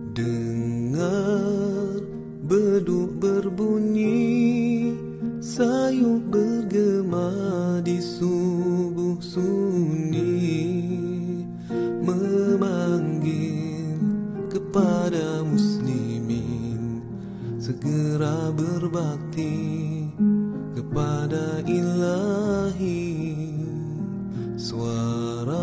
Dengar beduk berbunyi, sayup bergema di subuh sunyi, memanggil kepada muslimin segera berbakti kepada Ilahi. Suara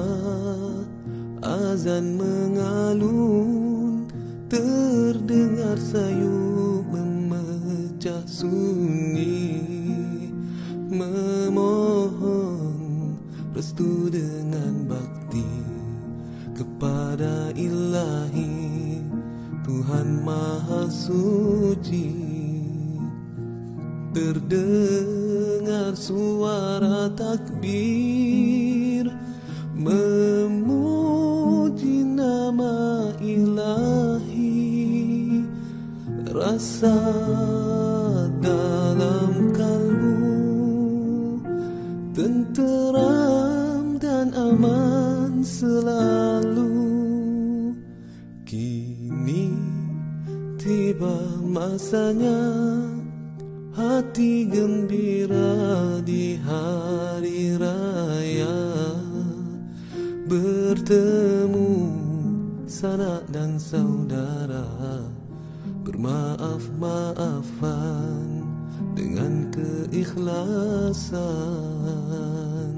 azan mengalun, terdengar sayup memecah sunyi, memohon restu dengan bakti kepada Ilahi, Tuhan Maha Suci. Terdengar suara takbir, memuji nama Ilahi. Rasa dalam kalbu tenteram dan aman selalu. Kini tiba masanya hati gembira di hari raya, bertemu sanak dan saudara, bermaaf-maafan dengan keikhlasan.